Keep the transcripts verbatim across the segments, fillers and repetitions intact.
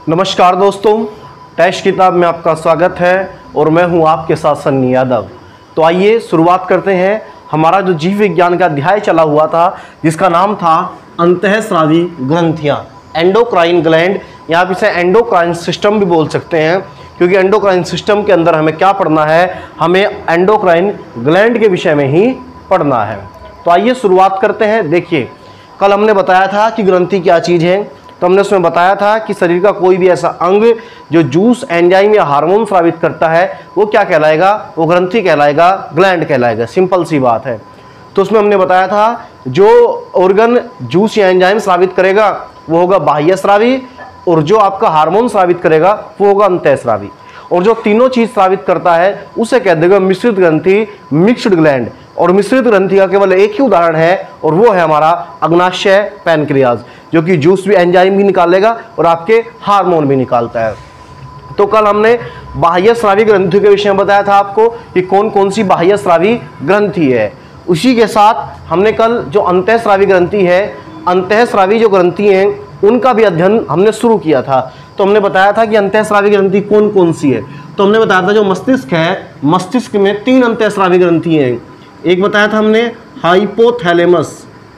नमस्कार दोस्तों, टेस्ट किताब में आपका स्वागत है और मैं हूं आपके साथ सन्नी यादव। तो आइए शुरुआत करते हैं। हमारा जो जीव विज्ञान का अध्याय चला हुआ था जिसका नाम था अंतःस्रावी ग्रंथियां, एंडोक्राइन ग्लैंड, या आप इसे एंडोक्राइन सिस्टम भी बोल सकते हैं, क्योंकि एंडोक्राइन सिस्टम के अंदर हमें क्या पढ़ना है, हमें एंडोक्राइन ग्लैंड के विषय में ही पढ़ना है। तो आइए शुरुआत करते हैं। देखिए, कल हमने बताया था कि ग्रंथि क्या चीज़ है, तो हमने उसमें बताया था कि शरीर का कोई भी ऐसा अंग जो जूस, एंजाइम या हार्मोन स्रावित करता है वो क्या कहलाएगा, वो ग्रंथि कहलाएगा, ग्लैंड कहलाएगा। सिंपल सी बात है। तो उसमें हमने बताया था जो ऑर्गन जूस या एंजाइम स्रावित करेगा वो होगा बाह्य स्रावी, और जो आपका हार्मोन स्रावित करेगा वो होगा अंतःस्रावी, और जो तीनों चीज स्रावित करता है उसे कह देगा मिश्रित ग्रंथि, मिक्स्ड ग्लैंड। और मिश्रित ग्रंथि का केवल एक ही उदाहरण है और वो है हमारा अग्नाशय पैनक्रियाज, जो कि जूस भी, एंजाइम भी निकालेगा और आपके हार्मोन भी निकालता है। तो कल हमने बाह्य स्रावी ग्रंथि के विषय में बताया था आपको कि कौन कौन सी बाह्य स्रावी ग्रंथि है। उसी के साथ हमने कल जो अंतःस्रावी ग्रंथि है, अंतःस्रावी जो ग्रंथि हैं उनका भी अध्ययन हमने शुरू किया था। तो हमने बताया था कि अंतःस्रावी ग्रंथि कौन कौन सी है। तो हमने बताया था जो मस्तिष्क है, मस्तिष्क में तीन अंतःस्रावी ग्रंथि हैं। एक बताया था हमने हाइपोथैलेमस,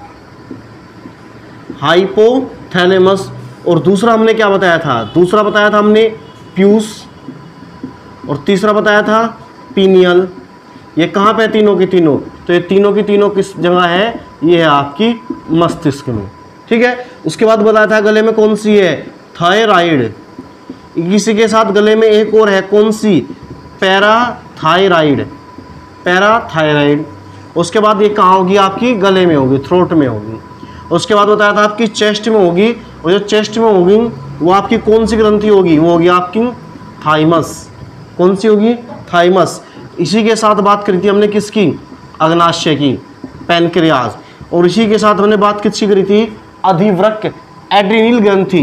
हाइपोथैलेमस, और दूसरा हमने क्या बताया था, दूसरा बताया था हमने प्यूस, और तीसरा बताया था पीनियल। ये कहाँ पे तीनों की तीनों, तो ये तीनों की तीनों किस जगह है, ये है आपकी मस्तिष्क में। ठीक है। उसके बाद बताया था गले में कौन सी है, थायराइड। इसी के साथ गले में एक और है, कौन सी, पैराथायराइड, पैराथायराइड। उसके बाद ये कहाँ होगी, आपकी गले में होगी, थ्रोट में होगी। उसके बाद बताया था आपकी चेस्ट में होगी, और जो चेस्ट में होगी वो आपकी कौन सी ग्रंथि होगी, वो होगी आपकी थाइमस। कौन सी होगी, थाइमस। इसी के साथ बात करी थी हमने किसकी, अग्नाशय की, पैनक्रियाज। और इसी के साथ हमने बात किसकी करी थी, अधिवृक्क, एड्रीनल ग्रंथि,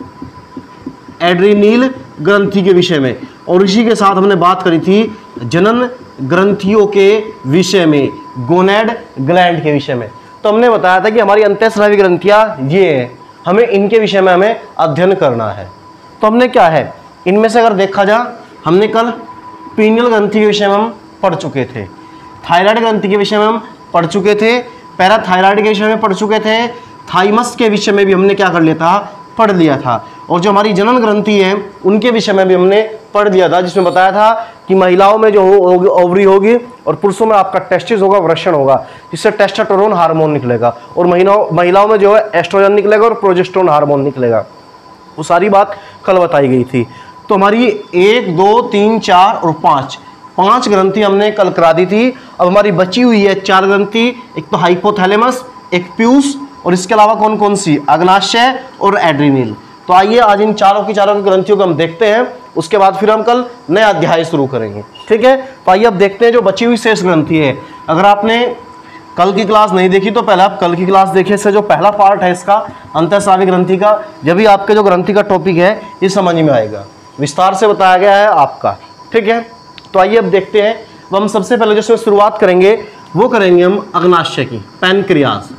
एड्रीनल ग्रंथि के विषय में। और इसी के साथ हमने बात करी थी जनन ग्रंथियों के विषय में, गोनेड ग्लैंड के विषय में। तो हमने बताया था कि हमारी अंतःस्रावी ग्रंथियां ये हैं, हमें इनके विषय में हमें अध्ययन करना है। तो हमने क्या है, इनमें से अगर देखा जा, हमने कल पीनियल ग्रंथि के विषय में हम पढ़ चुके थे, थायराइड ग्रंथि के विषय में हम पढ़ चुके थे, पैराथायराइड के विषय में पढ़ चुके थे, थाइमस के विषय में भी हमने क्या कर लिया था, पढ़ लिया था। और जो हमारी जनन ग्रंथि है उनके विषय में भी हमने पढ़ लिया था, जिसमें बताया था कि महिलाओं में जो होगी ओवरी होगी और पुरुषों में आपका टेस्टिस होगा, वृषण होगा, जिससे टेस्टोस्टेरोन हार्मोन निकलेगा, और महिलाओं महिलाओं में जो है एस्ट्रोजन निकलेगा और प्रोजेस्टेरोन हार्मोन निकलेगा। वो सारी बात कल बताई गई थी। तो हमारी एक, दो, तीन, चार और पाँच पाँच ग्रंथि हमने कल करा दी थी। अब हमारी बची हुई है चार ग्रंथि, एक तो हाइपोथैलेमस, एक प्यूस, और इसके अलावा कौन कौन सी, अग्नाशय और एड्रीनल। तो आइए आज इन चारों की चारों की ग्रंथियों को हम देखते हैं, उसके बाद फिर हम कल नया अध्याय शुरू करेंगे। ठीक है। तो आइए अब देखते हैं जो बची हुई शेष ग्रंथि है। अगर आपने कल की क्लास नहीं देखी तो पहले आप कल की क्लास देखिए, इससे जो पहला पार्ट है इसका अंतःस्रावी ग्रंथि का, जब भी आपके जो ग्रंथि का टॉपिक है ये समझ में आएगा, विस्तार से बताया गया है आपका। ठीक है। तो आइए अब देखते हैं। अब हम सबसे पहले जो शुरुआत करेंगे वो करेंगे हम अग्नाशय की, पैनक्रियाज,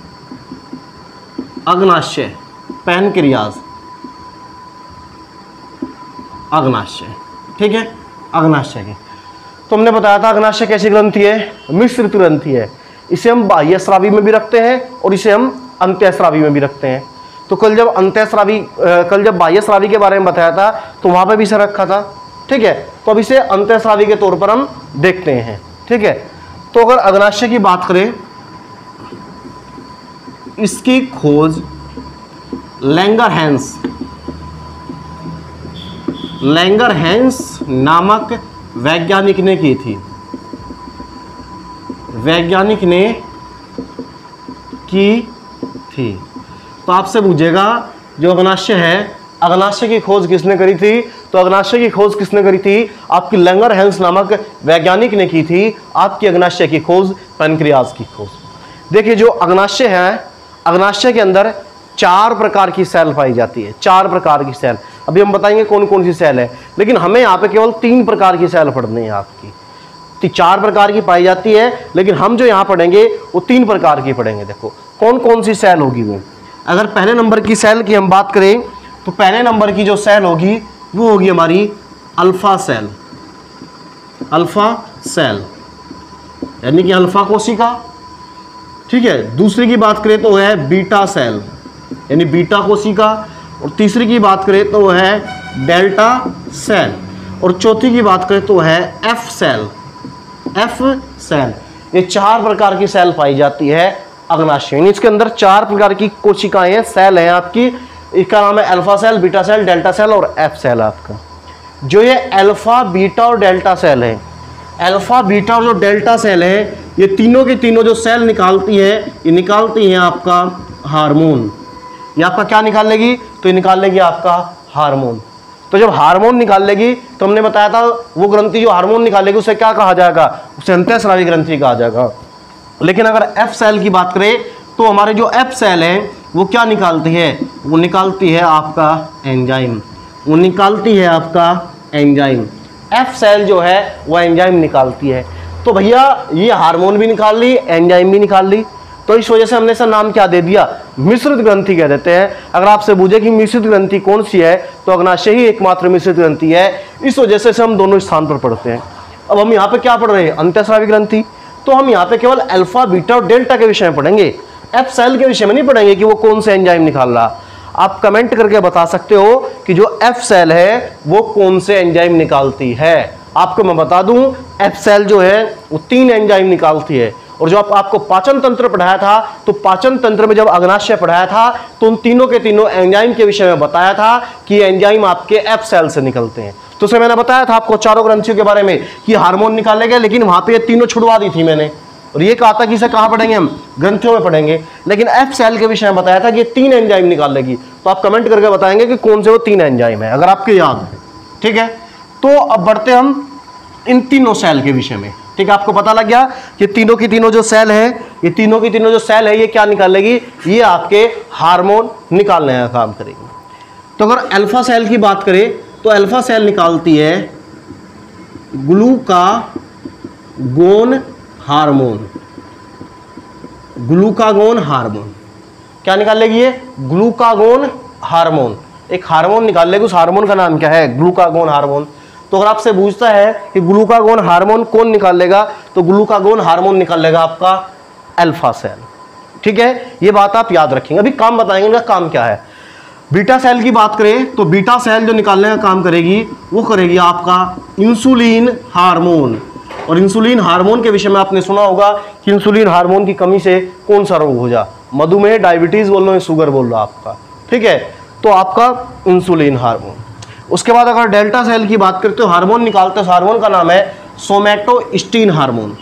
अग्नाशय, पैनक्रियाज, अग्नाशय। ठीक है, अग्नाशय की। तो हमने बताया था अग्नाशय कैसी ग्रंथि है, मिश्रित ग्रंथि है। इसे हम बाह्य स्रावी में भी रखते हैं और इसे हम अंतःस्रावी में भी रखते हैं। तो कल जब अंतःस्रावी कल जब बाह्य स्रावी के बारे में बताया था तो वहां पे भी इसे रखा था। ठीक है। तो अब इसे अंतःस्रावी के तौर पर हम देखते हैं। ठीक है। तो अगर अग्नाशय की बात करें, इसकी खोज लैंगरहैंस लैंगरहैंस नामक वैज्ञानिक ने की थी, वैज्ञानिक ने की थी। तो आपसे पूछेगा जो अग्नाशय है, अग्नाशय की खोज किसने करी थी, तो अग्नाशय की खोज किसने करी थी, आपकी लैंगरहैंस नामक वैज्ञानिक ने की थी। आपकी अग्नाशय की खोज पैनक्रियाज की खोज। देखिए जो अग्नाशय है, अग्नाशय के अंदर चार प्रकार की सेल पाई जाती है, चार प्रकार की सेल। अभी हम बताएंगे कौन कौन सी सेल है, लेकिन हमें यहाँ पे केवल तीन प्रकार की सेल पढ़नी है आपकी। चार प्रकार की पाई जाती है, लेकिन हम जो यहाँ पढ़ेंगे वो तीन प्रकार की पढ़ेंगे। देखो कौन कौन सी सेल होगी वो। अगर पहले नंबर की सेल की हम बात करें तो पहले नंबर की जो सेल होगी वो होगी हमारी अल्फा सेल, अल्फा सेल यानी कि अल्फा कोशिका। ठीक है, दूसरी की बात करें तो वो है बीटा सेल यानी बीटा कोशिका, और तीसरी की बात करें तो वो है डेल्टा सेल, और चौथी की बात करें तो वो है एफ सेल, एफ सेल। ये चार प्रकार की सेल पाई जाती है अग्नाशय, इसके अंदर चार प्रकार की कोशिकाएं हैं, सेल हैं आपकी। इसका नाम है alpha cell, beta cell, delta cell और एफ सेल आपका। जो ये अल्फा, बीटा और डेल्टा सेल है, अल्फा, बीटा और जो डेल्टा सेल है, ये तीनों के तीनों जो सेल निकालती है, ये निकालती है आपका हार्मोन। ये आपका क्या निकाल लेगी? तो ये निकाल लेगी आपका हार्मोन। तो जब हार्मोन निकाल लेगी तो हमने बताया था वो ग्रंथि जो हार्मोन निकालेगी उसे क्या कहा जाएगा? उसे अंतःस्रावी ग्रंथि कहा जाएगा। लेकिन अगर एफ सेल की बात करें तो हमारे जो एफ सेल है वो क्या निकालती है? वो निकालती है आपका एंजाइम, वो निकालती है आपका एंजाइम। एफ सेल जो है वो एंजाइम निकालती है। तो भैया ये हार्मोन भी निकाल ली, एंजाइम भी निकाल ली, तो इस वजह से हमने इसका नाम क्या दे दिया? मिश्रित ग्रंथि कह देते हैं। अगर आपसे पूछे कि मिश्रित ग्रंथि कौन सी है तो अग्नाशय ही एकमात्र मिश्रित ग्रंथि है। इस वजह से हम दोनों स्थान पर पढ़ते हैं। अब हम यहाँ पे क्या पढ़ रहे हैं? अंतःस्रावी ग्रंथि। तो हम यहाँ पे केवल अल्फा, बीटा और डेल्टा के विषय में पढ़ेंगे, एफ सेल के विषय में नहीं पढ़ेंगे कि वो कौन से एंजाइम निकाल रहा। आप कमेंट करके बता सकते हो कि जो एफ सेल है वो कौन से एंजाइम निकालती है। आपको मैं बता दूं, एफ सेल जो है वो तीन एंजाइम निकालती है। और जो आप, आपको पाचन तंत्र पढ़ाया था, तो पाचन तंत्र में जब अग्नाशय पढ़ाया था तो उन तीनों के तीनों एंजाइम के विषय में बताया था कि एंजाइम आपके एफ सेल से निकलते हैं। तो उसे मैंने बताया था आपको चारों ग्रंथियों के बारे में कि हार्मोन निकाले गए, लेकिन वहां पे ये तीनों छुड़वा दी थी मैंने, और ये कहा था कि इसे कहाँ पढ़ेंगे? हम ग्रंथियों में पढ़ेंगे। लेकिन एफ सेल के विषय में बताया था कि ये तीन एंजाइम निकाल लेगी। तो आप कमेंट करके बताएंगे कि कौन से वो तीन एंजाइम है, अगर आपके याद है। ठीक है, तो अब बढ़ते हम इन तीनों सेल के विषय में। ठीक है, आपको पता लग गया कि तीनों की तीनों जो सेल है, ये तीनों की तीनों जो सेल है ये क्या निकालेगी? ये आपके हार्मोन निकालने का काम करेगी। तो अगर अल्फा सेल की बात करें तो अल्फा सेल निकालती है ग्लूकागोन हार्मोन, ग्लूकागोन हार्मोन। क्या निकालेगी ये? Glucagon hormone. एक हार्मोन निकाल लेगी, उस हार्मोन का नाम क्या है? Glucagon hormone. तो अगर आपसे पूछता है कि ग्लूकागोन हार्मोन कौन निकाल लेगा, तो ग्लूकागोन हार्मोन निकाल लेगा आपका अल्फा सेल। ठीक है, ये बात आप याद रखेंगे। अभी काम बताएंगे इनका काम क्या है। बीटा सेल की बात करें तो बीटा सेल जो निकालने का काम करेगी वो करेगी आपका इंसुलिन हार्मोन। और इंसुलिन हार्मोन के विषय में आपने सुना होगा कि इंसुलिन हार्मोन की कमी से कौन सा रोग हो जा? मधुमेह, डायबिटीज बोल लो, शुगर बोल लो आपका। ठीक है, तो आपका इंसुलिन हार्मोन। उसके बाद अगर डेल्टा सेल की बात करते हो हार्मोन निकालते हैं, हार्मोन का नाम है सोमैटोस्टिन हार्मोन,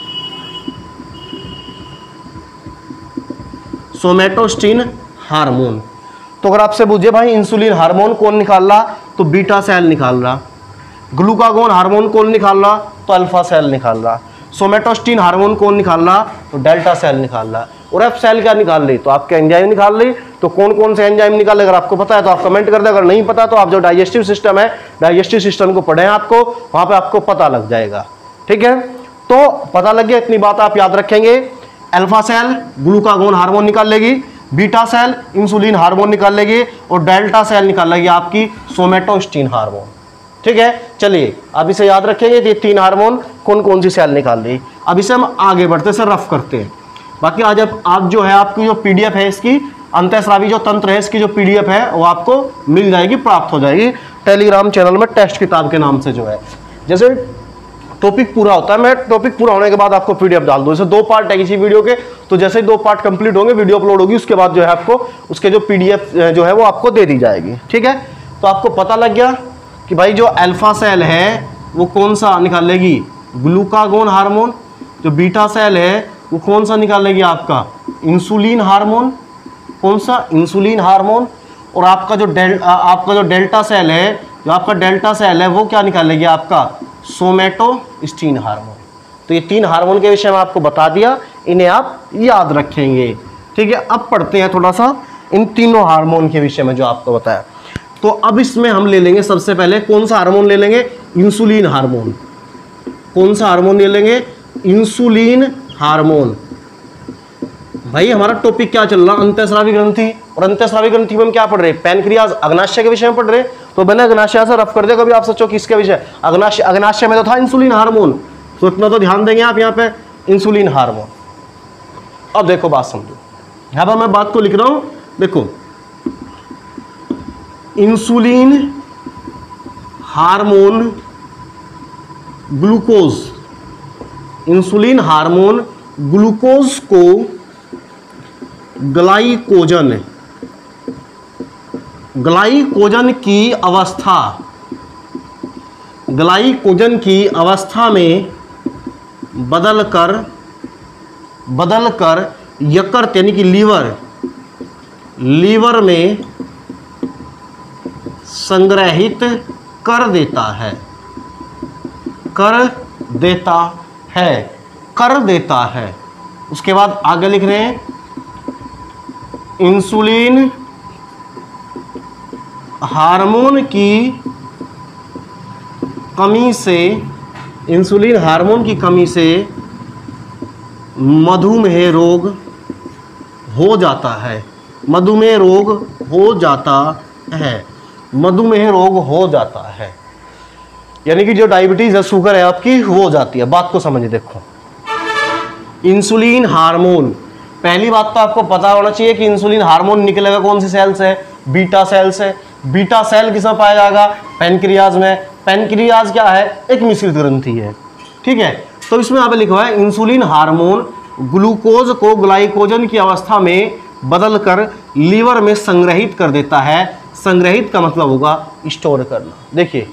सोमैटोस्टिन हार्मोन। तो अगर आपसे पूछे भाई इंसुलिन हार्मोन कौन निकाल रहा, तो बीटा सेल निकाल रहा। ग्लूकागोन हार्मोन कौन निकाल रहा, तो अल्फा सेल निकाल रहा। सोमैटोस्टिन हार्मोन कौन निकाल रहा, तो डेल्टा सेल निकाल रहा। और एफ सेल क्या निकाल ली? तो आपके एंजाइम निकाल ली। तो कौन कौन से एंजाइम निकाले? अगर आपको पता है तो आप कमेंट कर दे, अगर नहीं पता तो आप जो डाइजेस्टिव सिस्टम है, डाइजेस्टिव सिस्टम को पढ़ें, आपको वहां पे आपको पता लग जाएगा। ठीक है, तो पता लग गया, इतनी बात आप याद रखेंगे। अल्फा सेल ग्लूकागोन हार्मोन निकाल लेगी, बीटा सेल इंसुलिन हार्मोन निकाल लेगी, और डेल्टा सेल निकाल लेगी आपकी सोमैटोस्टिन हार्मोन। ठीक है, चलिए अब इसे याद रखेंगे ये तीन हार्मोन कौन कौन सी सेल निकाल ली। अब इसे हम आगे बढ़ते से रफ करते हैं। बाकी आज अब आप जो है आपकी जो पीडीएफ है इसकी, अंतःस्रावी जो तंत्र है इसकी जो पीडीएफ है वो आपको मिल जाएगी, प्राप्त हो जाएगी टेलीग्राम चैनल में, टेस्ट किताब के नाम से जो है। जैसे टॉपिक पूरा होता है, मैं टॉपिक पूरा होने के बाद आपको पीडीएफ डाल दूँ। जैसे दो पार्ट है किसी वीडियो के, तो जैसे ही दो पार्ट कंप्लीट होंगे, वीडियो अपलोड होगी, उसके बाद जो है आपको उसके जो पीडीएफ जो है वो आपको दे दी जाएगी। ठीक है, तो आपको पता लग गया कि भाई जो अल्फा सेल है वो कौन सा निकालेगी? Glucagon hormone. जो बीटा सेल है वो कौन सा निकालेगी? आपका इंसुलिन हार्मोन। कौन सा? Insulin hormone. और आपका जो डेल आपका जो डेल्टा सेल है, जो आपका डेल्टा सेल है वो क्या निकालेगी? आपका सोमैटोस्टिन हार्मोन। तो ये तीन हार्मोन के विषय में आपको बता दिया, इन्हें आप याद रखेंगे। ठीक है, अब पढ़ते हैं थोड़ा सा इन तीनों हार्मोन के विषय में जो आपको बताया। तो अब इसमें हम ले लेंगे सबसे पहले कौन सा हार्मोन ले लेंगे? Insulin hormone. कौन सा हार्मोन ले लेंगे? Insulin hormone. भाई हमारा टॉपिक क्या चल रहा, अंतःस्रावी ग्रंथि, और अंतःस्रावी ग्रंथि में हम क्या पढ़ रहे हैं, पैनक्रियाज अग्नाशय के विषय में पढ़ रहे हैं। तो मैंने अग्नाशय से रफ कर दिया, कभी आप सोचो किसके विषय, अग्नाशय, अग्नाशय में तो था इंसुलिन हार्मोन, तो इतना तो ध्यान देंगे आप यहाँ पे, इंसुलिन हार्मोन। अब देखो बात समझो, यहाँ पर मैं बात को लिख रहा हूं, देखो insulin hormone glucose, insulin hormone glucose को ग्लाइकोजन, ग्लाइकोजन की अवस्था, ग्लाइकोजन की अवस्था में बदलकर बदलकर यकृत यानी कि लीवर, लीवर में संग्रहित कर देता है, कर देता है, कर देता है। उसके बाद आगे लिख रहे हैं इंसुलिन हार्मोन की कमी से, इंसुलिन हार्मोन की कमी से मधुमेह रोग हो जाता है, मधुमेह रोग हो जाता है, मधुमेह रोग हो जाता है, यानी कि जो डायबिटीज है, शुगर है आपकी, वो हो जाती है। बात को समझिए, देखो इंसुलिन हार्मोन, पहली बात तो आपको पता होना चाहिए कि इंसुलिन हार्मोन निकलेगा कौन सी सेल से, बीटा सेल से। बीटा सेल किसमें पाया जाएगा, पैनक्रियाज में। पैनक्रियाज क्या है, एक मिश्रित ग्रंथि है, ठीक है। तो इसमें यहाँ पे लिखा हुआ है इंसुलिन हार्मोन ग्लूकोज को ग्लाइकोजन की अवस्था में बदलकर लीवर में संग्रहित कर देता है। संग्रहित का मतलब होगा स्टोर करना। देखिए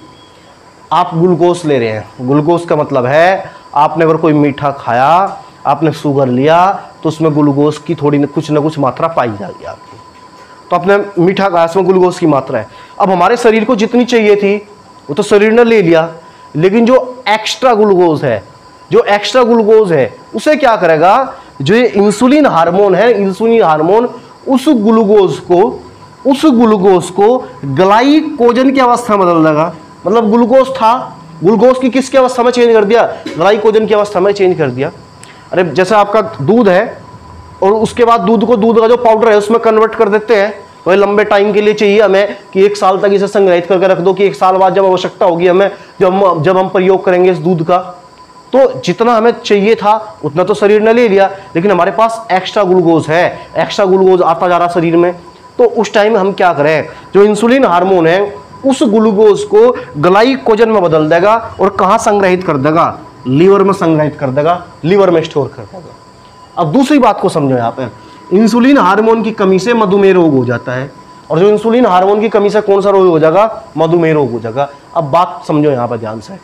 आप ग्लूकोज ले रहे हैं, ग्लूकोज का मतलब है आपने अगर कोई मीठा खाया, आपने शुगर लिया, तो उसमें ग्लूकोज की थोड़ी न कुछ ना कुछ मात्रा पाई जाएगी आपकी। तो आपने मीठा खाया, उसमें ग्लूकोज की मात्रा है। अब हमारे शरीर को जितनी चाहिए थी वो तो शरीर ने ले लिया, लेकिन जो एक्स्ट्रा ग्लूकोज है, जो एक्स्ट्रा ग्लूकोज है उसे क्या करेगा, जो ये इंसुलिन हार्मोन है, इंसुलिन हार्मोन उस ग्लूकोज को उस ग्लूकोज को ग्लाइकोजन की अवस्था में बदल देगा। मतलब ग्लूकोज था, ग्लूकोज की किसकी अवस्था में चेंज कर दिया, ग्लाइकोजन की अवस्था में चेंज कर दिया। अरे जैसे आपका दूध है और उसके बाद दूध को, दूध का जो पाउडर है उसमें कन्वर्ट कर देते हैं, वही लंबे टाइम के लिए चाहिए हमें कि एक साल तक इसे संग्रहित करके रख दो, कि एक साल बाद जब आवश्यकता होगी हमें, जब हम जब हम प्रयोग करेंगे इस दूध का, तो जितना हमें चाहिए था उतना तो शरीर ने ले लिया, लेकिन हमारे पास एक्स्ट्रा ग्लूकोज है, एक्स्ट्रा ग्लूकोज आता जा रहा शरीर में। तो उस टाइम हम क्या करें, जो इंसुलिन हार्मोन है उस ग्लूकोज को ग्लाइकोजन में बदल देगा और कहाँ संग्रहित कर देगा, लीवर में संग्रहित कर देगा, लीवर में स्टोर कर देगा। अब दूसरी बात को समझो, यहाँ पे इंसुलिन हार्मोन की कमी से मधुमेह रोग हो जाता है, और जो इंसुलिन हार्मोन की कमी से कौन सा रोग हो जाएगा, मधुमेह रोग हो जाएगा। अब बात समझो यहाँ पर ध्यान से,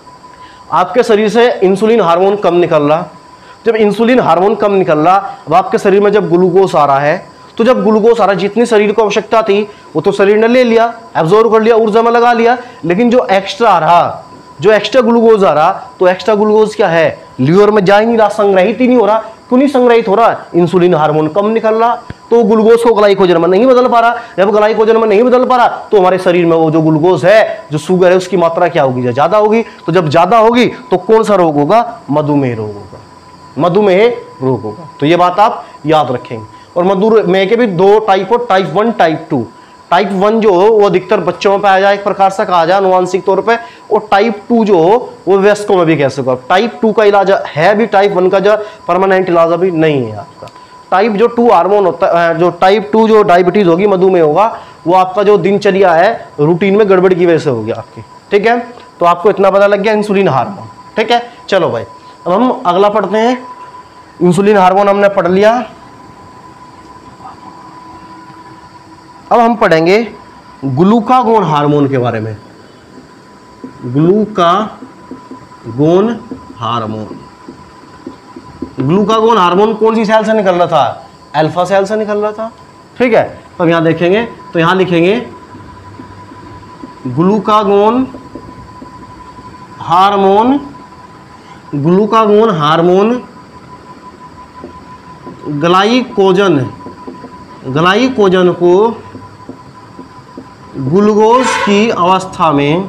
आपके शरीर से इंसुलिन हार्मोन कम निकल रहा, जब इंसुलिन हार्मोन कम निकल रहा, अब आपके शरीर में जब ग्लूकोज आ रहा है, तो जब ग्लूकोज आ रहा है, जितनी शरीर को आवश्यकता थी वो तो शरीर ने ले लिया, एब्जॉर्ब कर लिया, ऊर्जा में लगा लिया, लेकिन जो एक्स्ट्रा आ रहा, जो एक्स्ट्रा ग्लूकोज आ रहा, तो एक्स्ट्रा ग्लूकोज क्या है, लीवर में जा ही नहीं रहा, संग्रहित ही नहीं हो रहा। क्यों नहीं संग्रहित हो रहा, इंसुलिन हार्मोन कम निकल रहा, तो ग्लूकोज को ग्लाइकोजन में नहीं बदल पा रहा। जब ग्लाइकोजन में नहीं बदल पा रहा, तो हमारे शरीर में वो जो ग्लूकोज है, जो शुगर है, उसकी मात्रा क्या होगी, ज्यादा होगी। तो जब ज्यादा होगी तो कौन सा रोग होगा, मधुमेह रोग होगा, मधुमेह रोग होगा। तो ये बात आप याद रखेंगे। और मधुमेह के भी दो टाइप हो, type one, type two. Type one जो हो वो अधिकतर बच्चों में पाया जाए, एक प्रकार से कहा जाए अनुवांशिक तौर पे, और टाइप टू जो हो वो वयस्कों में भी कह सको। टाइप टू का इलाज है भी, टाइप वन का जो परमानेंट इलाज अभी नहीं है आपका। टाइप जो टू हार्मोन होता है, जो टाइप टू जो डायबिटीज होगी, मधुमेह होगा, वो आपका जो दिनचर्या है रूटीन में गड़बड़ की वजह से होगी आपकी, ठीक है। तो आपको इतना पता लग गया इंसुलिन हार्मोन, ठीक है। चलो भाई अब हम अगला पढ़ते हैं। इंसुलिन हार्मोन हमने पढ़ लिया, अब हम पढ़ेंगे ग्लूकागोन हार्मोन के बारे में। ग्लूकागोन हार्मोन, ग्लूकागोन हार्मोन कौन सी सेल से निकल रहा था, अल्फा सेल से निकल रहा था, ठीक है। तो यहां देखेंगे, तो यहां लिखेंगे glucagon hormone, glucagon hormone glycogen, glycogen को ग्लूकोज की अवस्था में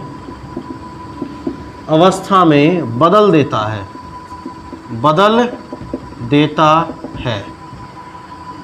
अवस्था में बदल देता है, बदल देता है,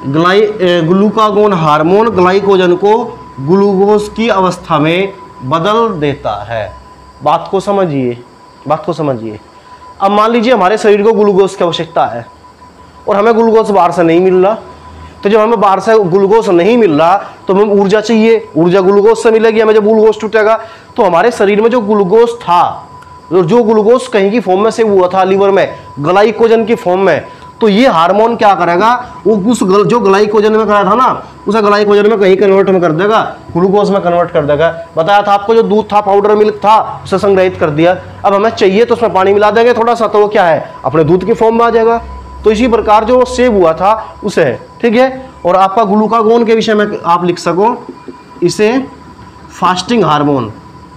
ग्लाई ग्लूकागोन हार्मोन ग्लाइकोजन को ग्लूकोज की अवस्था में बदल देता है। बात को समझिए, बात को समझिए। अब मान लीजिए हमारे शरीर को ग्लूकोज की आवश्यकता है और हमें ग्लूकोज बाहर से नहीं मिल रहा, तो जब हमें बाहर से ग्लूकोज नहीं मिल रहा तो हमें ऊर्जा चाहिए, ऊर्जा ग्लूकोज से मिलेगी। हमें जब ग्लूकोज टूटेगा तो हमारे शरीर में जो ग्लूकोज था, जो ग्लूकोज कहीं की फॉर्म में से हुआ था लीवर में ग्लाइकोजन की फॉर्म में, तो ये हार्मोन क्या करेगा, वो उस गल, जो ग्लाइकोजन में करा था ना, उसे ग्लाइकोजन में कहीं कन्वर्ट में कर देगा, ग्लूकोज में कन्वर्ट कर देगा। बताया था आपको, जो दूध था, पाउडर मिल्क था, उसे संग्रहित कर दिया। अब हमें चाहिए तो उसमें पानी मिला देंगे थोड़ा सा, तो वो क्या है, अपने दूध की फॉर्म में आ जाएगा। तो इसी प्रकार जो सेव हुआ था उसे है, ठीक है। और आपका ग्लूकागोन के विषय में आप लिख सको, इसे फास्टिंग हार्मोन,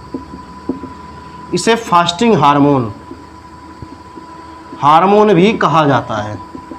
इसे फास्टिंग हार्मोन हार्मोन भी कहा जाता है।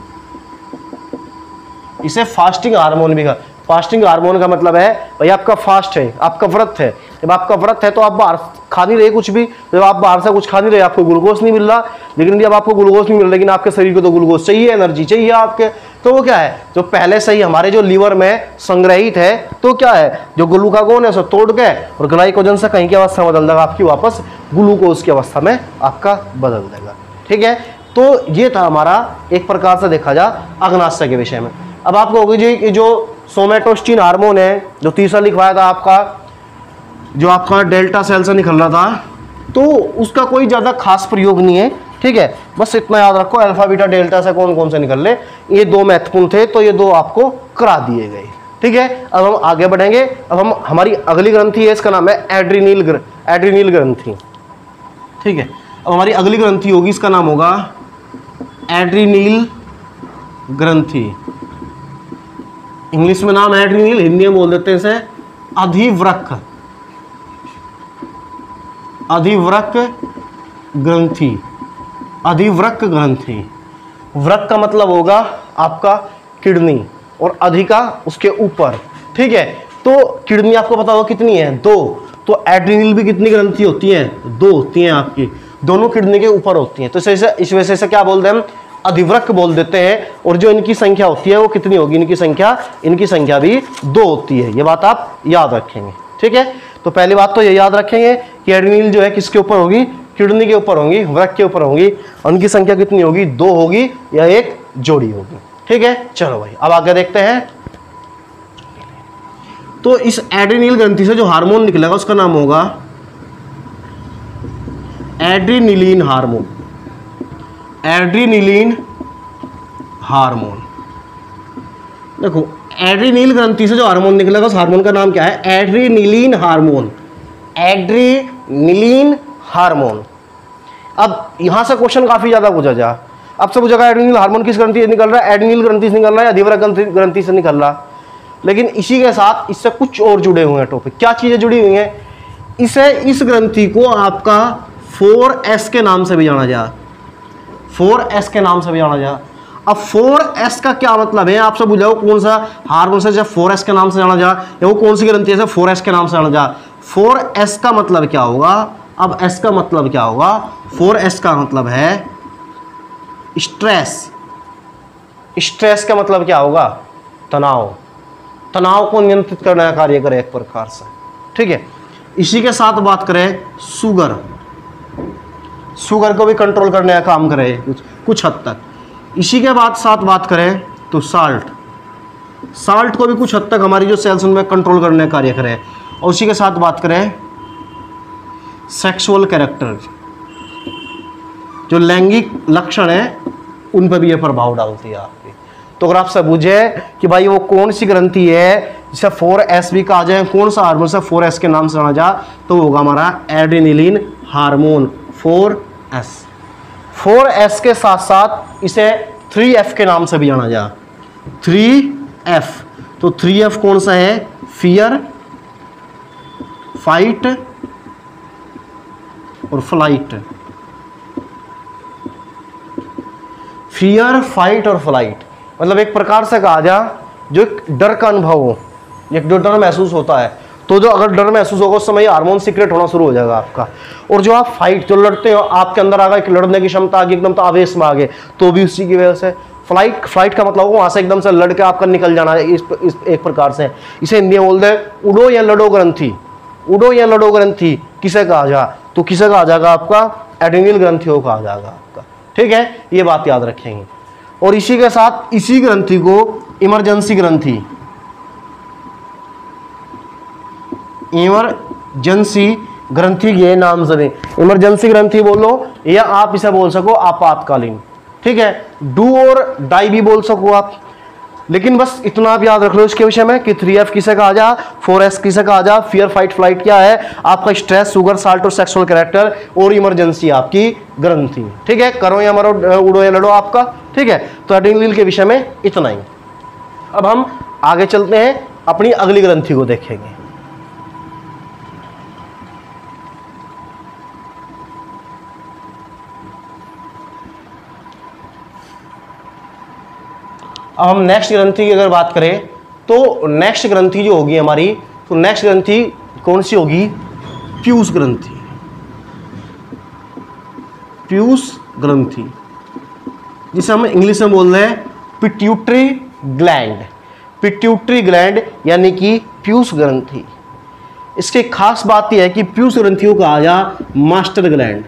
इसे फास्टिंग हार्मोन भी कहा। फास्टिंग हार्मोन का मतलब है भाई आपका फास्ट है, आपका व्रत है। जब आपका व्रत है तो आप बाहर खा नहीं रहे कुछ भी, जब आप बाहर से कुछ खा नहीं रहे, आपको ग्लूकोज नहीं मिल रहा। लेकिन जब आपको ग्लूकोज नहीं मिल रहा, लेकिन आपके शरीर को तो ग्लूकोज चाहिए, एनर्जी चाहिए आपके, तो वो क्या है, जो पहले से ही हमारे जो लीवर में संग्रहित है, तो क्या है, जो ग्लूकागोन है उसे तोड़ के और ग्लाइकोजन से कहीं की अवस्था बदल देगा, आपकी वापस ग्लूकोज की अवस्था में आपका बदल देगा, ठीक है। तो ये था हमारा एक प्रकार से देखा जा अग्नाशय के विषय में। अब आपको होगी जी कि जो सोमेटोस्टिन हार्मोन है, जो तीसरा लिखवाया था आपका, जो आपका डेल्टा सेल से निकल रहा था, तो उसका कोई ज़्यादा खास प्रयोग नहीं है, ठीक है। बस इतना याद रखो, अल्फा बीटा डेल्टा से कौन कौन से निकल ले, ये दो महत्वपूर्ण थे, तो ये दो आपको करा दिए गए, ठीक है। अब हम आगे बढ़ेंगे। अब हम हमारी अगली ग्रंथि है, इसका नाम है एड्रीनील ग्र एड्रीनील ग्रंथि, ठीक है। अब हमारी अगली ग्रंथि होगी, इसका नाम होगा एड्रीनील ग्रंथि। इंग्लिश में नाम एड्रीनील, हिंदी में बोल देते हैं इसे अधिवृक्क, अधिवृक्क ग्रंथि, अधिवृक्क ग्रंथि। वृक्क का मतलब होगा आपका किडनी और अधिका उसके ऊपर, ठीक है। तो किडनी आपको पता होगा कितनी है, दो। तो एड्रीनल भी कितनी ग्रंथि होती है, दो होती हैं आपकी, दोनों किडनी के ऊपर होती हैं। तो इसे इस वजह से क्या बोलते हैं हम, अधिवृक्क बोल देते हैं। और जो इनकी संख्या होती है वो कितनी होगी, इनकी संख्या इनकी संख्या भी दो होती है। ये बात आप याद रखेंगे, ठीक है। तो पहली बात तो ये याद रखेंगे कि एड्रीनल जो है किसके ऊपर होगी, किडनी के ऊपर होंगी, वृक्क के ऊपर होंगी। उनकी संख्या कितनी होगी, दो होगी या एक जोड़ी होगी, ठीक है। चलो भाई अब आगे देखते हैं। तो इस एड्रीनल ग्रंथि से जो हार्मोन निकलेगा उसका नाम होगा एड्रीनिलीन हार्मोन, एड्रीनिलीन हार्मोन। देखो एड्रीनल ग्रंथि से जो हार्मोन निकलेगा उस हार्मोन का नाम क्या है, एड्रीनिलीन हार्मोन, एड्रीनिलीन हार्मोन। अब यहां से क्वेश्चन काफी ज्यादा पूछा जा, अब से पूछा एड्रीनल हार्मोन किस ग्रंथि से निकल रहा है, एड्रीनल ग्रंथि से निकल रहा है, अधिवृक्क ग्रंथि से निकल रहा। लेकिन इसी के साथ इससे कुछ और जुड़े हुए हैं टॉपिक। क्या चीजें जुड़ी हुई हैं, इसे इस ग्रंथि को आपका फोर एस के नाम से भी जाना जा, फोर एस के नाम से भी जाना जा। अब फोर एस का क्या मतलब है, आपसे बुझाओ कौन सा हार्मोन से जब फोर एस के नाम से जाना जा, या वो कौन सी ग्रंथि है फोर एस के नाम से जाना जा। फोर एस का मतलब क्या होगा, अब एस का मतलब क्या होगा, फोर एस का मतलब है स्ट्रेस। स्ट्रेस का मतलब क्या होगा, तनाव, तनाव को नियंत्रित करने का कार्य करे एक प्रकार से, ठीक है। इसी के साथ बात करें शुगर, शुगर को भी कंट्रोल करने का काम करे कुछ कुछ हद तक। इसी के बाद साथ बात करें तो साल्ट, साल्ट को भी कुछ हद तक हमारी जो सेल्स उनमें कंट्रोल करने का कार्य करे। और उसी के साथ बात करें सेक्सुअल कैरेक्टर, जो लैंगिक लक्षण है उन पर भी ये प्रभाव डालती है आपकी। तो अगर आपसे पूछे कि भाई वो कौन सी ग्रंथि है जिसे फोर एस भी कहा जाए, कौन सा हार्मोन से फोर एस के नाम से जाना जा, तो होगा हमारा adrenaline hormone four S. Four S के साथ साथ इसे थ्री एफ के नाम से भी जाना जा, थ्री एफ। तो थ्री एफ कौन सा है, फियर, फाइट और फ्लाइट। फियर, फाइट और फ्लाइट मतलब एक प्रकार से कहा जा जो एक डर का अनुभव हो, एक जो डर महसूस होता है, तो जो अगर डर महसूस होगा उस समय हार्मोन सीक्रेट होना शुरू हो जाएगा आपका। और जो आप फाइट जो लड़ते हो, आपके अंदर आ गए, लड़ने की क्षमता आ गई, एकदम तो आवेश में आ गए, तो भी उसी की वजह से। फ्लाइट फ्लाइट का मतलब वहां से एकदम से लड़के आपका निकल जाना है, इस, इस एक प्रकार से इसे हिंदी में बोलते हैं उडो या लडो ग्रंथि। उडो या लडो ग्रंथि किसे कहा जा, तो किसे कहा जाएगा आपका एड्रेनल ग्रंथियों कहा जाएगा आपका। ठीक है, ये बात याद रखेंगे। और इसी के साथ इसी ग्रंथि को इमरजेंसी ग्रंथि, इमरजेंसी ग्रंथि के नाम से इमरजेंसी ग्रंथि बोलो या आप इसे बोल सको आपातकालीन। ठीक है, डू और डाई भी बोल सको आप, लेकिन बस इतना आप याद रख लो इसके विषय में कि थ्री एफ किसे कहा जा, फोर एस किसे कहा जा, फियर फाइट फ्लाइट क्या है आपका, स्ट्रेस शुगर साल्ट और सेक्सुअल कैरेक्टर, और इमरजेंसी आपकी ग्रंथि। ठीक है, करो या मरो, उड़ो या लड़ो आपका। ठीक है, तो एड्रेनल के विषय में इतना ही। अब हम आगे चलते हैं, अपनी अगली ग्रंथि को देखेंगे। अब हम नेक्स्ट ग्रंथि की अगर बात करें तो नेक्स्ट ग्रंथि जो होगी हमारी, तो नेक्स्ट ग्रंथि कौन सी होगी, पीयूष ग्रंथि। पीयूष ग्रंथि जिसे हम इंग्लिश में बोल रहे हैं पिट्यूटरी ग्लैंड। पिट्यूटरी ग्लैंड यानी कि पीयूष ग्रंथि। इसकी खास बात यह है कि पीयूष ग्रंथियों का आया master gland,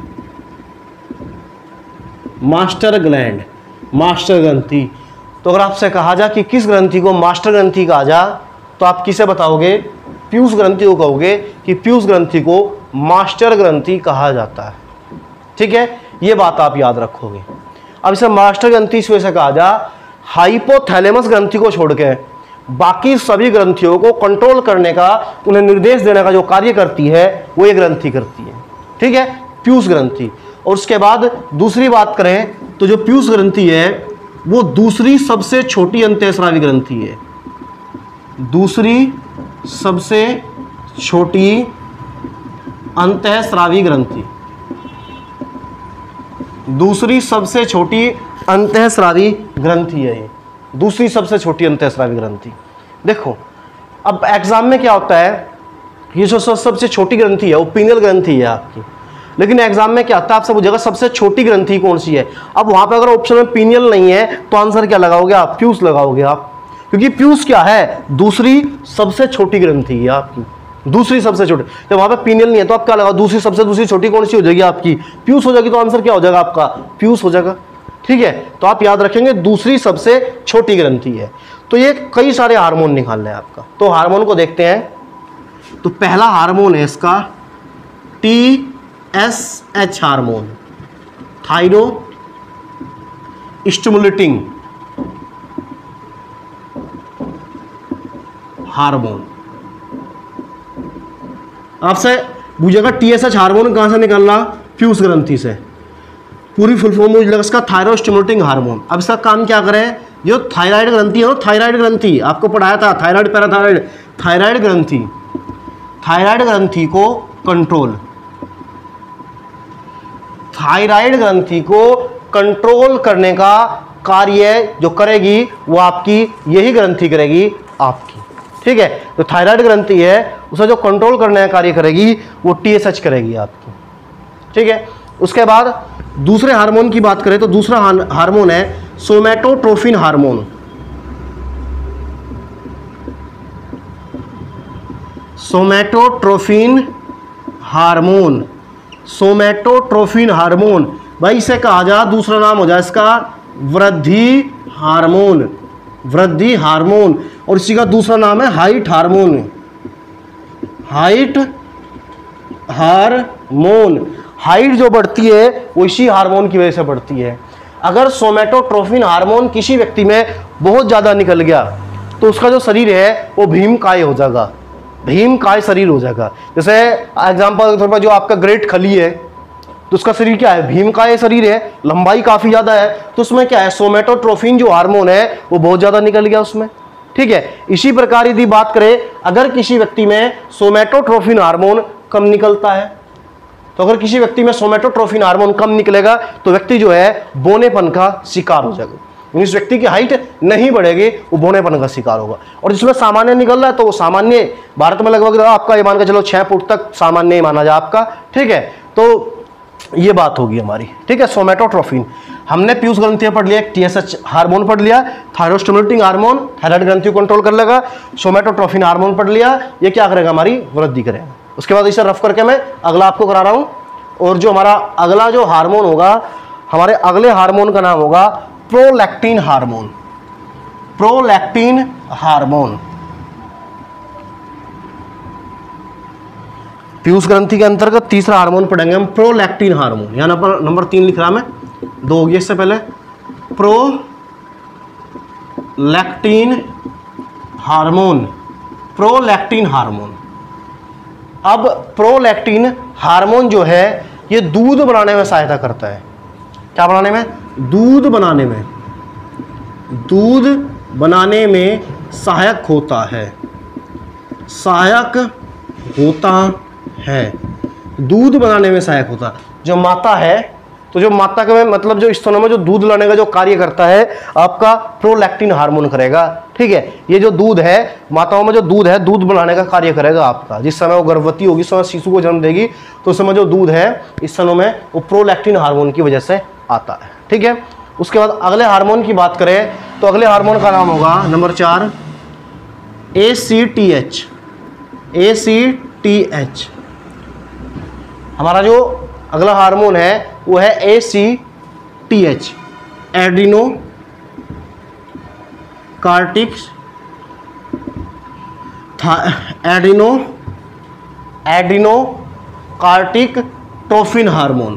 master gland, master ग्रंथि। तो अगर आपसे कहा जा कि किस ग्रंथि को मास्टर ग्रंथि कहा जा, तो आप किसे बताओगे, पीयूष ग्रंथि को कहोगे कि पीयूष ग्रंथि को मास्टर ग्रंथि कहा जाता है। ठीक है, ये बात आप याद रखोगे। अब इसे मास्टर ग्रंथि इस वजह से कहा जा, हाइपोथैलेमस ग्रंथि को छोड़ के बाकी सभी ग्रंथियों को कंट्रोल करने का, उन्हें निर्देश देने का जो कार्य करती है वो ये ग्रंथि करती है। ठीक है, पीयूष ग्रंथि। और उसके बाद दूसरी बात करें तो जो पीयूष ग्रंथि है वो दूसरी सबसे छोटी अंतःस्रावी ग्रंथि है। दूसरी सबसे छोटी अंतःस्रावी ग्रंथि, दूसरी सबसे छोटी अंतःस्रावी ग्रंथि है ये, दूसरी सबसे छोटी अंतःस्रावी ग्रंथि। देखो अब एग्जाम में क्या होता है, ये जो सबसे छोटी ग्रंथि है वो पीनियल ग्रंथि है आपकी, लेकिन एग्जाम में क्या आता है आपसे पूछेगा सबसे छोटी ग्रंथि कौन सी है। अब वहां पे अगर ऑप्शन में पीनियल नहीं है तो आंसर क्या लगाओगे आप, पीयूष लगाओगे आप, क्योंकि पीयूष क्या है, दूसरी सबसे छोटी ग्रंथि है आपकी, दूसरी सबसे छोटी। जब वहां पे पीनियल नहीं है तो आप क्या लगाओ, दूसरी सबसे दूसरी छोटी कौन सी हो जाएगी आपकी, पीयूष हो जाएगी। तो आंसर क्या हो जाएगा आपका, पीयूष हो जाएगा। ठीक है, तो आप याद रखेंगे दूसरी सबसे छोटी ग्रंथि है। तो ये कई सारे हार्मोन निकालने हैं आपका, तो हार्मोन को देखते हैं। तो पहला हार्मोन है इसका T S H hormone, thyro stimulating hormone. आपसे पूछेगा टीएसएच हार्मोन कहां से निकलना, पीयूष ग्रंथि से। पूरी फुल फॉर्म मुझे लगा इसका थायरो स्टिमुलेटिंग हार्मोन। अब इसका काम क्या करें, जो थायराइड ग्रंथि है, थायराइड ग्रंथि आपको पढ़ाया था, थायराइड पैराथायराइड, थायराइड ग्रंथि, थायराइड ग्रंथि को कंट्रोल, थायराइड ग्रंथि को कंट्रोल करने का कार्य जो करेगी वो आपकी यही ग्रंथि करेगी आपकी। ठीक है, तो थायराइड ग्रंथि है उसे जो कंट्रोल करने का कार्य करेगी वो टीएसएच करेगी आपकी। ठीक है, उसके बाद दूसरे हार्मोन की बात करें तो दूसरा हार्मोन है somatotrophin hormone. Somatotrophin hormone, somatotrophin hormone भाई इसे कहा जा, दूसरा नाम हो जाए इसका वृद्धि हार्मोन, वृद्धि हार्मोन। और इसी का दूसरा नाम है height hormone, height hormone. Height जो बढ़ती है वो इसी हार्मोन की वजह से बढ़ती है। अगर सोमैटोट्रोफिन हार्मोन किसी व्यक्ति में बहुत ज़्यादा निकल गया तो उसका जो शरीर है वो भीमकाय हो जाएगा, भीमकाय शरीर हो जाएगा। जैसे एग्जाम्पल के तौर पर जो आपका ग्रेट खली है तो उसका शरीर क्या है, भीमकाय शरीर है, लंबाई काफ़ी ज़्यादा है, तो उसमें क्या है, सोमैटोट्रोफिन जो हार्मोन है वो बहुत ज़्यादा निकल गया उसमें। ठीक है, इसी प्रकार यदि बात करें अगर किसी व्यक्ति में सोमैटोट्रोफिन हार्मोन कम निकलता है, तो अगर किसी व्यक्ति में सोमैटोट्रोफिन हार्मोन कम निकलेगा तो व्यक्ति जो है बोनेपन का शिकार हो जाएगा। इस व्यक्ति की हाइट नहीं बढ़ेगी, वो बोनेपन का शिकार होगा। और जिसमें सामान्य निकल रहा है तो वो सामान्य, भारत में लगभग आपका ये मान के चलो छह फुट तक सामान्य ही माना जाए आपका। ठीक है, तो ये बात होगी हमारी। ठीक है, सोमैटोट्रोफिन। हमने पीयूष ग्रंथियां पढ़ लिया, टीएसएच हार्मोन पढ़ लिया, थायराइड स्टिमुलेटिंग हार्मोन थायराइड ग्रंथि को कंट्रोल कर लेगा, सोमेटोट्रोफिन हार्मोन पढ़ लिया, ये क्या करेगा हमारी वृद्धि करेगा। उसके बाद इसे रफ करके मैं अगला आपको करा रहा हूं, और जो हमारा अगला जो हार्मोन होगा, हमारे अगले हार्मोन का नाम होगा प्रोलैक्टिन हार्मोन। प्रोलैक्टिन हार्मोन पीयूष ग्रंथि के अंतर्गत तीसरा हार्मोन पढ़ेंगे हम, प्रोलैक्टिन हार्मोन। यहां नंबर नंबर तीन लिख रहा मैं, दो हो गया इससे पहले। Prolactin hormone, prolactin hormone. अब प्रोलैक्टिन हार्मोन जो है ये दूध बनाने में सहायता करता है। क्या बनाने में? दूध बनाने में, दूध बनाने में सहायक होता है, सहायक होता है, दूध बनाने में सहायक होता है। जो माता है, तो जो माता के मतलब जो स्तनों में जो दूध लाने का जो कार्य करता है आपका प्रोलैक्टिन हार्मोन करेगा। ठीक है, ये जो दूध है, माताओं में जो दूध है, दूध बनाने का कार्य करेगा आपका। जिस समय वो गर्भवती होगी, जिस समय शिशु को जन्म देगी, तो उस समय जो दूध है स्तनों में, वो प्रोलैक्टिन हार्मोन की वजह से आता है। ठीक है, उसके बाद अगले हार्मोन की बात करें तो अगले हार्मोन का नाम होगा नंबर चार A C T H. A C T H हमारा जो अगला हार्मोन है वो है A C T H, adreno cortico adreno adreno cortico trophin hormone.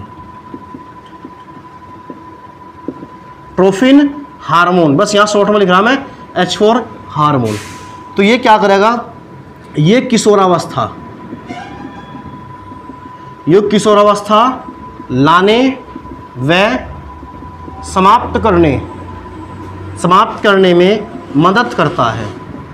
Trophin hormone, बस यहां शॉर्ट में लिख रहा मैं एच फोर हार्मोन। तो ये क्या करेगा, ये किशोरावस्था, ये किशोरावस्था लाने व समाप्त करने समाप्त करने में मदद करता है।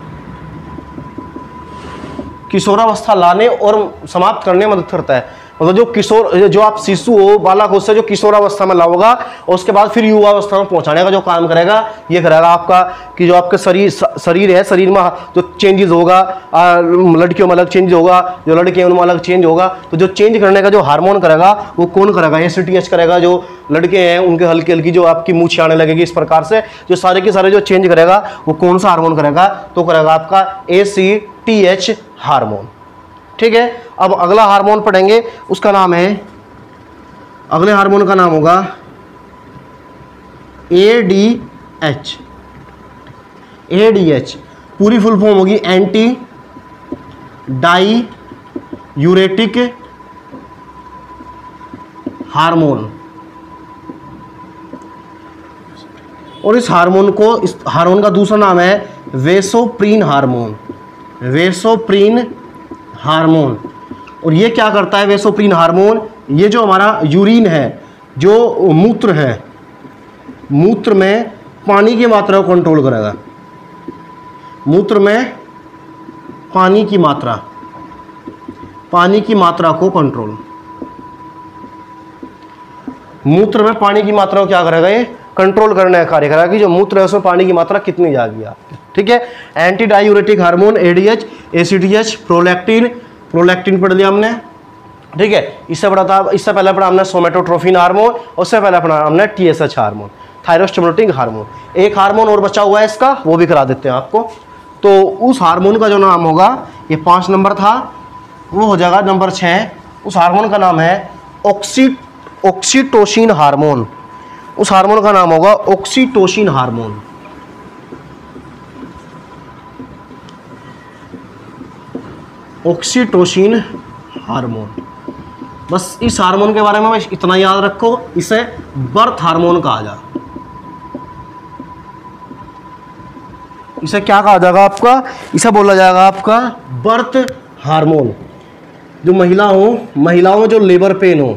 किशोरावस्था लाने और समाप्त करने में मदद करता है। मतलब जो किशोर, जो आप शिशु हो, बालक हो, उससे जो किशोरावस्था में लाओगा और उसके बाद फिर युवावस्था में पहुंचाने का जो काम करेगा, ये करेगा आपका कि जो आपके शरीर शरीर है, शरीर में जो चेंजेस होगा, लड़कियों में अलग चेंज होगा, जो लड़के हैं उनमें अलग चेंज होगा। तो जो चेंज करने का जो हार्मोन करेगा वो कौन करेगा? ए सी टी एच करेगा। जो लड़के हैं उनके हल्की हल्की जो आपकी मूछ आने लगेगी, इस प्रकार से जो सारे के सारे जो चेंज करेगा वो कौन सा हार्मोन करेगा? तो करेगा आपका A C T H hormone. ठीक है, अब अगला हार्मोन पढ़ेंगे, उसका नाम है, अगले हार्मोन का नाम होगा A D H. A D H पूरी फुल फॉर्म होगी एंटी डाई यूरेटिक हार्मोन। और इस हार्मोन को, इस हार्मोन का दूसरा नाम है वेसोप्रीन हार्मोन। वेसोप्रीन हार्मोन। और ये क्या करता है वेसोप्रीन हार्मोन? ये जो हमारा यूरिन है, जो मूत्र है, मूत्र में पानी की मात्रा को कंट्रोल करेगा। मूत्र में पानी की मात्रा पानी की मात्रा को कंट्रोल मूत्र में पानी की मात्रा को क्या करेगा? ये कंट्रोल करने का कार्य करेगा कि जो मूत्र है उसमें पानी की मात्रा कितनी जाएगी आपकी। ठीक है, anti diuretic hormone, ADH, ACTH, prolactin. Prolactin पढ़ लिया हमने। ठीक है, इससे पढ़ा था, इससे पहले पढ़ा हमने सोमेटोट्रोफिन हार्मोन, और उससे पहले पढ़ा हमने TSH hormone, thyroid stimulating hormone. एक हार्मोन और बचा हुआ है इसका, वो भी करा देते हैं आपको। तो उस हार्मोन का जो नाम होगा, ये पाँच नंबर था, वो हो जाएगा नंबर छः। उस हार्मोन का नाम है ऑक्सी ऑक्सीटोसिन हार्मोन। उस हार्मोन का नाम होगा ऑक्सीटोसिन हार्मोन। Oxytocin hormone. बस इस हार्मोन के बारे में बस इतना याद रखो, इसे बर्थ हार्मोन कहा जा। इसे क्या कहा जाएगा आपका? इसे बोला जाएगा आपका बर्थ हार्मोन। जो महिला हो, महिलाओं में जो लेबर पेन हो,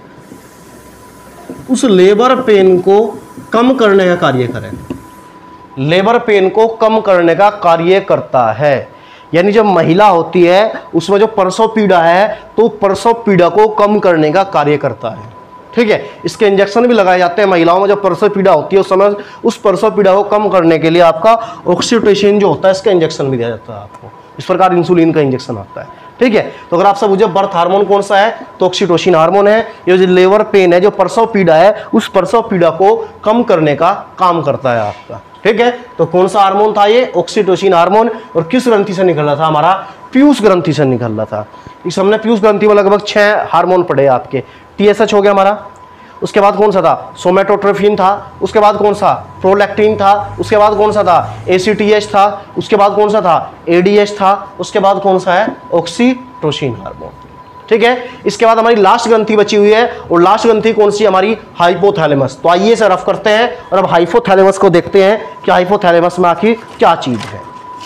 उस लेबर पेन को कम करने का कार्य करें। लेबर पेन को कम करने का कार्य करता है। यानी जब महिला होती है उसमें जो प्रसव पीड़ा है, तो प्रसव पीड़ा को कम करने का कार्य करता है। ठीक है। इसके इंजेक्शन भी लगाए जाते हैं महिलाओं में जब प्रसव पीड़ा होती है उस समय, उस प्रसव पीड़ा को कम करने के लिए आपका ऑक्सीटोसिन जो होता है इसका इंजेक्शन भी दिया जाता है आपको। इस प्रकार इंसुलिन का इंजेक्शन आता है, ठीक है। तो अगर आपसे पूछे बर्थ हार्मोन कौन सा है तो ऑक्सीटोसिन हार्मोन है। ये जो लेबर पेन है, जो प्रसव पीड़ा है, उस प्रसव पीड़ा को कम करने का काम करता है आपका, ठीक है। तो कौन सा हार्मोन था ये? Oxytocin hormone. और किस ग्रंथि से निकल रहा था? हमारा पीयूष ग्रंथि से निकल रहा था। इस हमने पीयूष ग्रंथि में लगभग छह हार्मोन पढ़े आपके। टीएसएच हो गया हमारा, उसके बाद कौन सा था? सोमेटोट्रोफिन था, उसके बाद कौन सा? प्रोलैक्टिन था, उसके बाद कौन सा था? एसीटीएच था, उसके बाद कौन सा था? एडीएच था, उसके बाद कौन सा है? ऑक्सीटोसिन हार्मोन, ठीक है। इसके बाद हमारी लास्ट ग्रंथि बची हुई है, और लास्ट ग्रंथि कौन सी? हमारी हाइपोथैलेमस। तो आइए इसे रफ करते हैं और अब हाइपोथैलेमस को देखते हैं कि हाइपोथैलेमस में आखिर क्या चीज है।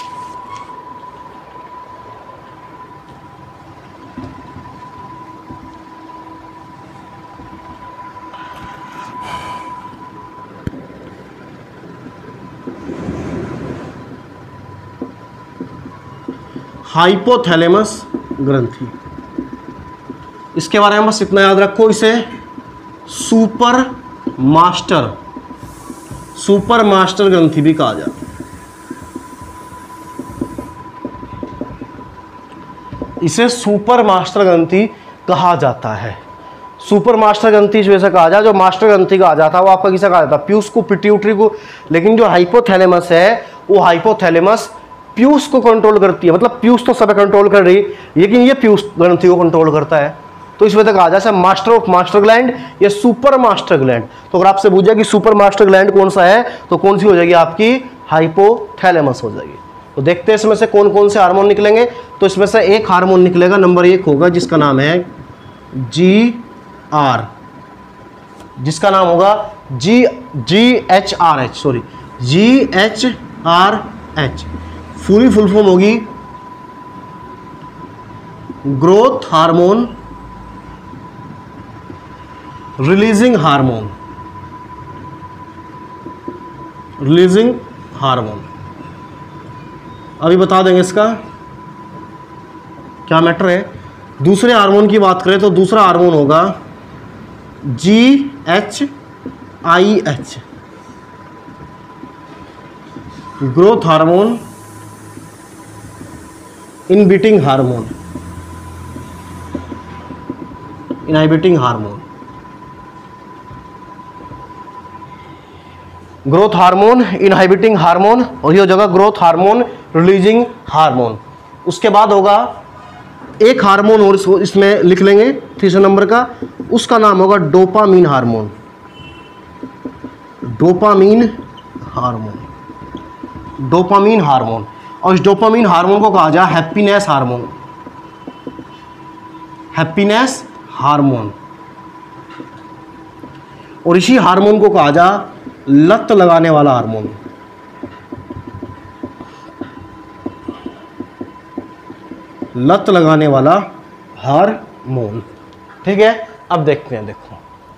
हाइपोथैलेमस ग्रंथि, इसके बारे में बस इतना याद रखो, इसे सुपर मास्टर सुपर मास्टर ग्रंथि भी कहा जाता है। इसे सुपर मास्टर ग्रंथि कहा जाता है। सुपर मास्टर ग्रंथि इस वजह से कहा जाए, जो मास्टर ग्रंथि कहा जाता है वो आपका किसे कहा जाता है? पीयूष को, पिट्यूटरी को। लेकिन जो हाइपोथैलेमस है वो हाइपोथैलेमस पीयूष को कंट्रोल करती है, मतलब पीयूष तो सब कंट्रोल कर रही है, लेकिन ये पीयूष ग्रंथि को कंट्रोल करता है। तो इस वजह से कहा जाता है मास्टर ऑफ मास्टर ग्लैंड या सुपर मास्टर ग्लैंड। तो अगर आपसे पूछा कि सुपर मास्टर ग्लैंड कौन सा है तो कौन सी हो जाएगी? आपकी हाइपोथैलेमस हो जाएगी। तो देखते हैं इसमें से कौन कौन से हार्मोन निकलेंगे। तो इसमें से एक हार्मोन निकलेगा, नंबर एक होगा, जिसका नाम है जी आर, जिसका नाम होगा G G H R H sorry G H R H. पूरी फुल फॉर्म होगी growth hormone releasing hormone releasing hormone. अभी बता देंगे इसका क्या मैटर है। दूसरे हार्मोन की बात करें तो दूसरा हार्मोन होगा G H I H, growth hormone inhibiting hormone inhibiting hormone growth hormone inhibiting hormone, और ये हो जाएगा ग्रोथ हार्मोन रिलीजिंग हार्मोन। उसके बाद होगा एक हार्मोन और इसमें लिख लेंगे तीसरे नंबर का, उसका नाम होगा dopamine hormone dopamine hormone dopamine hormone. और इस डोपामीन हार्मोन को कहा जाए हैप्पीनेस हार्मोन हैप्पीनेस हार्मोन। और इसी हार्मोन को कहा जा लत लगाने वाला हार्मोन लत लगाने वाला हार्मोन, ठीक है। अब देखते हैं, देखो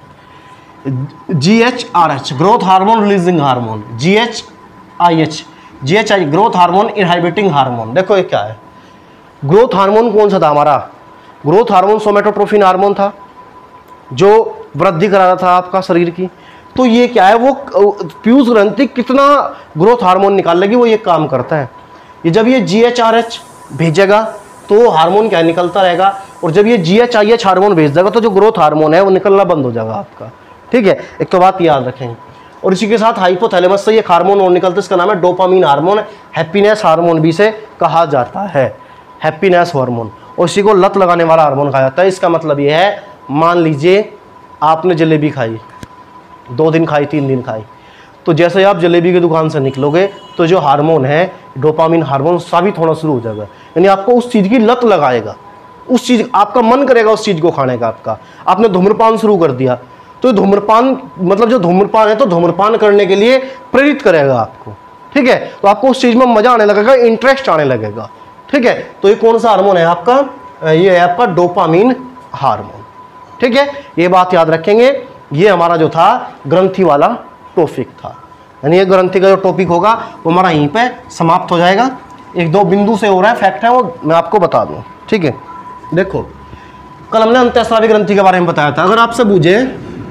G H R H growth hormone releasing hormone, G H I H G H I growth hormone inhibiting hormone. देखो ये क्या है? ग्रोथ हार्मोन कौन सा था हमारा? ग्रोथ हार्मोन सोमेटोट्रोफिन हार्मोन था जो वृद्धि करा रहा था आपका शरीर की। तो ये क्या है? वो पीयूष ग्रंथि कितना ग्रोथ हार्मोन निकाल लेगी, वो ये काम करता है। ये जब ये जी एच आर एच भेजेगा तो हार्मोन क्या निकलता रहेगा, और जब ये G H I H hormone भेज देगा तो जो ग्रोथ हार्मोन है वो निकलना बंद हो जाएगा आपका, ठीक है। एक तो बात याद रखेंगे। और इसी के साथ हाइपोथैलेमस से एक हार्मोन और निकलता है, इसका नाम है डोपामीन हार्मोन, हैप्पीनेस हार्मोन भी से कहा जाता है, हैप्पीनेस हार्मोन। और इसी को लत लगाने वाला हार्मोन कहा जाता है। इसका मतलब ये है, मान लीजिए आपने जलेबी खाई, दो दिन खाई, तीन दिन खाई, तो जैसे ही आप जलेबी की दुकान से निकलोगे तो जो हार्मोन है डोपामीन हार्मोन साबित होना शुरू हो जाएगा, यानी आपको उस चीज़ की लत लगाएगा, उस चीज़ आपका मन करेगा उस चीज़ को खाने का। आपका आपने धूम्रपान शुरू कर दिया तो धूम्रपान मतलब जो धूम्रपान है तो धूम्रपान करने के लिए प्रेरित करेगा आपको, ठीक है। तो आपको उस चीज़ में मजा आने लगेगा, इंटरेस्ट आने लगेगा, ठीक है। तो ये कौन सा हार्मोन है आपका? ये है आपका डोपामीन हार्मोन, ठीक है। ये बात याद रखेंगे। ये हमारा जो था ग्रंथि वाला टॉपिक था, यानी ये ग्रंथि का जो टॉपिक होगा वो हमारा यहीं पे समाप्त हो जाएगा। एक दो बिंदु से हो रहा है, फैक्ट है वो मैं आपको बता दूं, ठीक है। देखो कल हमने अंतःस्रावी ग्रंथि के बारे में बताया था। अगर आपसे पूछे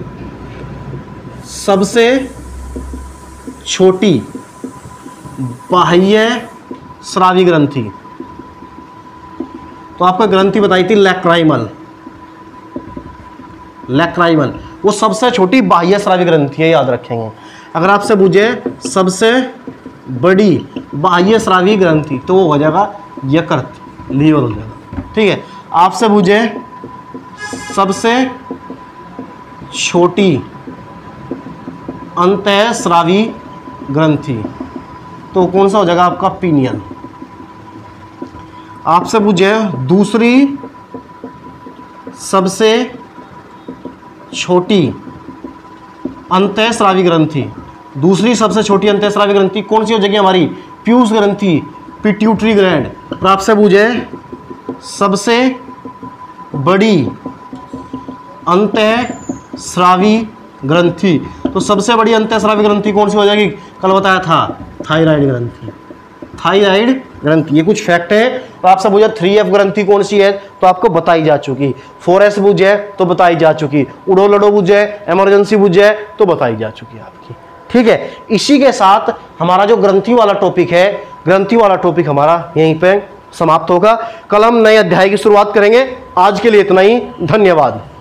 सबसे छोटी बाह्य स्रावी ग्रंथि, तो आपको ग्रंथि बताई थी लैक्राइमल। लैक्राइमल वो सबसे छोटी बाह्य स्रावी ग्रंथि है, याद रखेंगे। अगर आपसे पूछे सबसे बड़ी बाह्य स्रावी ग्रंथि तो वो हो जाएगा यकृत, लीवर हो जाएगा। ठीक है, आपसे पूछे सबसे छोटी अंतःस्रावी ग्रंथि तो कौन सा हो जाएगा आपका पीनियन। आपसे पूछे दूसरी सबसे छोटी अंतःस्रावी ग्रंथि, दूसरी सबसे छोटी अंतःस्रावी ग्रंथि कौन सी हो जाएगी हमारी पीयूष ग्रंथि, पिट्यूटरी ग्लैंड। और आपसे पूछे सबसे बड़ी अंतःस्रावी ग्रंथि तो सबसे बड़ी अंतःस्रावी ग्रंथि कौन सी हो जाएगी, कल बताया था थायराइड ग्रंथि। थायराइड ग्रंथि, ये कुछ फैक्ट है। तो आपसे पूछा थ्री एफ ग्रंथि कौन सी है तो आपको बताई जा चुकी, फोर एस बुझ है तो बताई जा चुकी, उड़ो लड़ो बुझ है, इमरजेंसी बुझ है तो बताई जा चुकी आपकी। ठीक है, इसी के साथ हमारा जो ग्रंथि वाला टॉपिक है, ग्रंथि वाला टॉपिक हमारा यहीं पे समाप्त होगा। कल हम नए अध्याय की शुरुआत करेंगे। आज के लिए इतना ही, धन्यवाद।